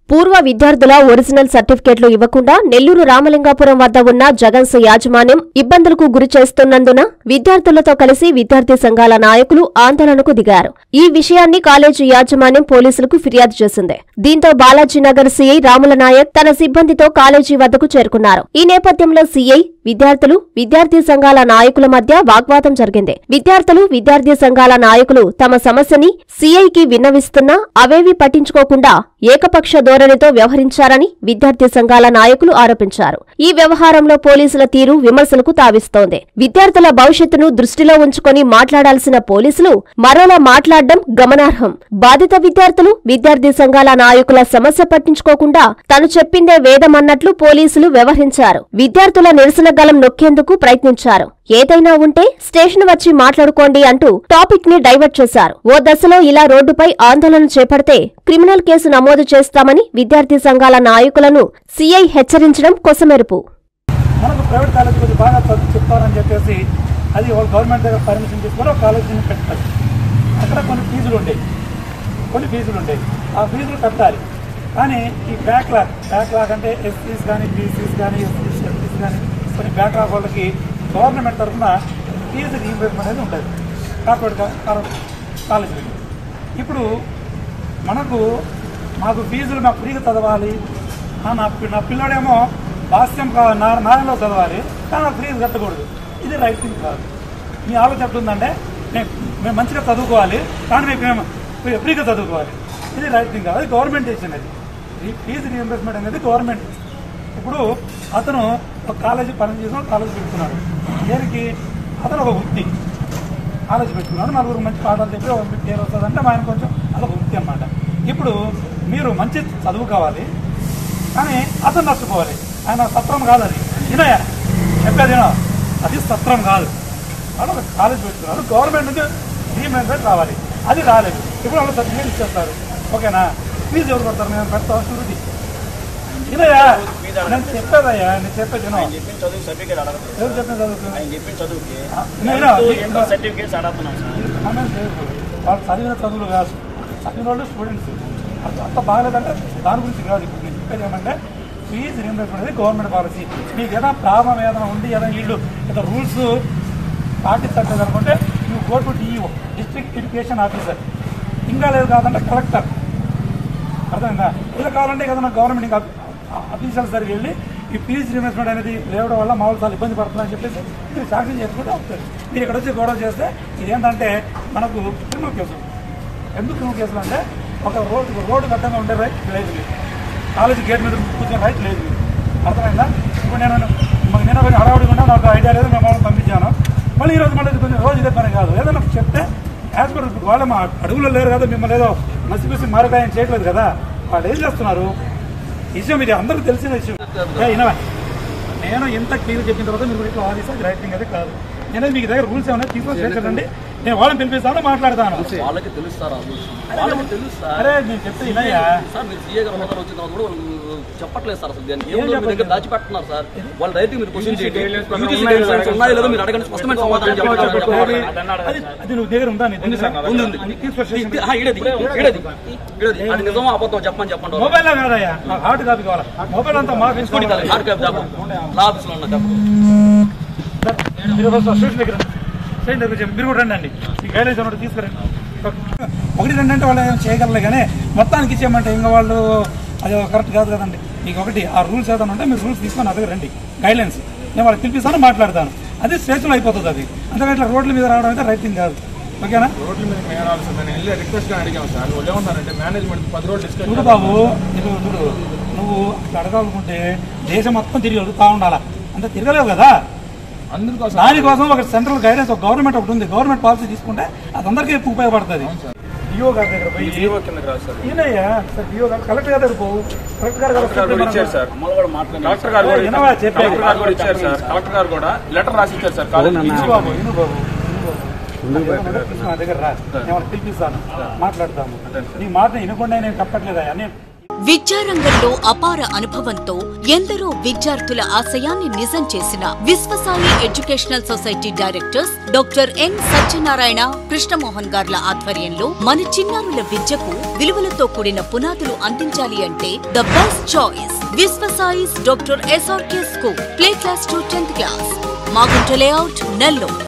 పూర్వ విద్యార్థుల ఒరిజినల్ సర్టిఫికెట్లు ఇవ్వకుండా నెల్లూరు రామలింగాపురం వద్ద ఉన్న జగన్స్ యాజమాన్యం ఇబ్బందులకు గురి చేస్తున్నందున విద్యార్థులతో కలిసి విద్యార్థి సంఘాల నాయకులు ఆందోళనకు దిగారు. ఈ విషయాన్ని కాలేజీ యాజమాన్యం పోలీసులకు ఫిర్యాదు చేసింది. దీంతో బాలాజీనగర్ సీఐ రాముల నాయక్ తన సిబ్బందితో కాలేజీ వద్దకు చేరుకున్నారు. ఈ నేపథ్యంలో సీఐ, విద్యార్థులు, విద్యార్థి సంఘాల నాయకుల మధ్య వాగ్వాదం జరిగింది. విద్యార్థులు, విద్యార్థి సంఘాల నాయకులు తమ సమస్యని సీఐకి విన్నవిస్తున్నా అవేవీ పట్టించుకోకుండా ఏకపక్ష ధోరణితో వ్యవహరించారని విద్యార్థి సంఘాల నాయకులు ఆరోపించారు. ఈ వ్యవహారంలో పోలీసుల తీరు విమర్శలకు తావిస్తోంది. విద్యార్థుల భవిష్యత్తును దృష్టిలో ఉంచుకొని మాట్లాడాల్సిన పోలీసులు మరోలా మాట్లాడడం గమనార్హం. బాధిత విద్యార్థులు, విద్యార్థి సంఘాల నాయకుల సమస్య పట్టించుకోకుండా తను చెప్పిందే వేదమన్నట్లు పోలీసులు వ్యవహరించారు. విద్యార్థుల నిరసన గలం నొక్కేందుకు ప్రయత్నించారు. ఏదైనా ఉంటే స్టేషన్ వచ్చి మాట్లాడుకోండి అంటూ టాపిక్ ని డైవర్ట్ చేశారు. ఓ దశలో ఇలా రోడ్డుపై ఆందోళన చేపడితే క్రిమినల్ కేసు నమోదు చేస్తామని విద్యార్థి సంఘాల నాయకులను సీఐ హెచ్చరించడం కొసమెరుపు. మనకు ప్రైవేట్ కాలేజ్ గురించి బాగా చెప్తారని చెప్పేసి అది వాళ్ళు గవర్నమెంట్ దగ్గర పర్మిషన్ తీసుకొని ఒక కాలేజీని పెట్టాలి. అక్కడ కొన్ని ఫీజులు ఉండేవి. ఆ ఫీజులు కట్టాలి. కానీ ఈ బ్యాక్లాగ్ అంటే ఎస్సీస్ కానీ, బీసీస్ కానీ, ఎస్సీస్ కానీ కొన్ని బ్యాక్లాగ్ వాళ్ళకి గవర్నమెంట్ తరఫున ఫీజు రీయింబర్స్మెంట్ అనేది ఉంటుంది కార్పొరేట్ కాలేజీకి. ఇప్పుడు మాకు ఫీజులు మాకు ఫ్రీగా చదవాలి, నా పిల్లాడేమో భాష్యం నారాయణలో చదవాలి, కానీ నాకు ఫీజు కట్టకూడదు. ఇది రైట్ థింగ్ కాదు. మీ ఆలోచన ఎట్లుందంటే మేము మంచిగా చదువుకోవాలి, కానీ మేము ఫ్రీగా చదువుకోవాలి. ఇది రైట్ థింగ్ కాదు. అది గవర్నమెంట్ చేసినది. ఫీజు రీయింబర్స్మెంట్ అనేది గవర్నమెంట్. ఇప్పుడు అతను ఒక కాలేజీ పని చేసిన కాలేజీ పెట్టుకున్నాడు. దేనికి? అతను ఒక వృత్తి కాలేజీ పెట్టుకున్నాడు. నలుగురు మంచి పాఠాలు చెప్పి ఒక పేరు వస్తుందంటే ఆయన కొంచెం అదొక వృత్తి అన్నమాట. ఇప్పుడు మీరు మంచి చదువు కావాలి, కానీ అతను నష్టపోవాలి. ఆయన సత్రం కాదు అది. వినయా చెప్పేదినో, అది సత్రం కాదు. వాళ్ళు ఒక కాలేజీ పెట్టుకున్నారు. గవర్నమెంట్ నుంచి రీయింబర్స్మెంట్ రావాలి. అది రాలేదు. ఇప్పుడు వాళ్ళు సర్టిఫికేట్ ఇచ్చేస్తారు. ఓకేనా? ఫీజు ఎవరు పడతారు? నేను పెడతా షూరిటీ. ఇదయ్యా నేను చెప్పేదయ్యా, నేను చెప్పేది ఎవరు చెప్పిన చదువుకు వాళ్ళు చదివిన చదువులు కాదు, చదివిన వాళ్ళు స్టూడెంట్స్. అంత బాగలేదంటే దాని గురించి కాదు. ఇప్పుడు నేను చెప్పేది ఏమంటే ఫీజు రీయింబర్స్మెంట్ అనేది గవర్నమెంట్ పాలసీ. మీకు ఏదైనా ప్రాబ్లం ఏదైనా ఉండి ఏదైనా వీళ్ళు ఏదో రూల్స్ పాటించట్లేదు అనుకుంటే you go to DEO, district education officer. ఇంకా లేదు కాదంటే కలెక్టర్. అర్థమైందా? ఇలా కావాలంటే ఏదైనా గవర్నమెంట్ ఇంకా అఫీషియల్స్ దగ్గరికి వెళ్ళి ఈ ఫీజు రీయింబర్స్మెంట్ అనేది లేవడం వల్ల మామూలు చాలా ఇబ్బంది పడుతుందని చెప్పేసి మీరు సాక్ష్యం చేసుకుంటే అవుతుంది. మీరు ఇక్కడ వచ్చి గొడవ చేస్తే ఇదేంటంటే మనకు క్రిమినల్ కేసు. ఎందుకు క్రిమినల్ కేసులు అంటే ఒక రోడ్డు కట్టంగా ఉండే రైట్ లేదు, కాలేజీ గేట్ మీద కూర్చొని రైట్ లేదు. అర్థమైందా? ఇప్పుడు నేను కొంచెం హడావుడిగా నాకు ఐడియా లేదు, మేము వాళ్ళని పంపించాను. మళ్ళీ ఈరోజు మళ్ళీ కొంచెం రోజు ఇదే పని కాదు. ఏదైనా చెప్తే యాజ్ పర్ వాళ్ళు మా అడుగులో లేరు కదా, మిమ్మల్ని ఏదో మసిపిసి మారకాయం చేయట్లేదు కదా. వాళ్ళు ఏం చేస్తున్నారు? విషయం ఇది అందరికీ తెలిసిన విషయం. నేను ఎంత క్లియర్ చెప్పిన తర్వాత మీరు ఇట్లా వాదిస్తే రైట్ థింగ్ అయితే కాదు. నేను మీకు దగ్గర రూల్స్ ఏమైనా తీసుకొని చేర్చండి. నేను వాళ్ళని పిలిపిస్తాను, మాట్లాడతాను. అరే నేను చెప్తే వినయ్యా, చెప్పట్లేదు సార్. అసలు మీ దగ్గర దాచిపెట్టున్నారు సార్. వాళ్ళ రైతు మీరు క్వశ్చన్ ఉన్నాయో లేదో మీరు అడగండి, స్పష్టమైన సమాధానం చెప్పండి. అది నువ్వు దగ్గర ఉందా? అది నిజమా అబద్ధం చెప్పమని చెప్పండి. మొబైల్ కాదయ్యా, నాకు హార్డ్ కాపీ కావాలి. మొబైల్ అంతా మాకు హార్డ్ కాపీ ఆఫీస్లో ఉన్న స్టేషన్ దగ్గర మీరు కూడా రండి. ఈ గైడెన్స్ అన్నట్టు తీసుకురండి. ఒకటి రెండంటే వాళ్ళు ఏమైనా చేయగలరు, కానీ మొత్తానికి ఇచ్చేయమంటే ఇంకా వాళ్ళు అది కరెక్ట్ కాదు కదండి. మీకు ఒకటి ఆ రూల్స్ ఏదైనా ఉంటే మీరు రూల్స్ తీసుకొని నా దగ్గర రండి, గైడ్లైన్స్. నేను వాళ్ళకి పిలిపిస్తాను, మాట్లాడతాను. అది స్టేషన్లో అయిపోతుంది. అది అంతగా ఇట్లా రోడ్ల మీద రావడం అయితే రైట్ థింగ్ కాదు. ఓకేనా? రోడ్ల మీద వెళ్ళి రిక్వెస్ట్ గా అడిగాము సార్. వాళ్ళు ఏమన్నారంటే మేనేజ్మెంట్ 10 రోజులు డిస్కస్. చూడు బాబు, నువ్వు అట్లా అడగాలనుకుంటే దేశం మొత్తం తిరిగి అడుగుతా ఉండాలా. అంత తిరగలేవు కదా. దానికోసం ఒక సెంట్రల్ గైడెన్స్, ఒక గవర్నమెంట్ ఒకటి ఉంది. గవర్నమెంట్ పాలసీ తీసుకుంటే అది అందరికీ ఉపయోగపడుతుంది. డిఓ గారి దగ్గర పోయి ఈయనయ్యా సార్, డిఓ గారు కలెక్టర్ గారి దగ్గర పోవు. కలెక్టర్ గారు ఇచ్చారు సార్. కలెక్టర్ గారు కూడా ఇచ్చారు సార్. కలెక్టర్ గారు కూడా లెటర్ రాసి ఇచ్చారు సార్. బాబు నా దగ్గర రా, నేను పిలిపిస్తాను, మాట్లాడతాము. నీ మాట వినకుండా నేను చెప్పట్లేదా? నేను విద్యారంగంలో అపార అనుభవంతో ఎందరో విద్యార్థుల ఆశయాన్ని నిజం చేసిన Vishwasai educational society directors doctor N Satyanarayana, Krishnamohan గార్ల ఆధ్వర్యంలో మన చిన్నారుల విద్యకు విలువలతో కూడిన పునాదులు అందించాలి అంటే the best choice Vishwasai's doctor SRK school, play class to 10th class, Magunta layout, Nellore.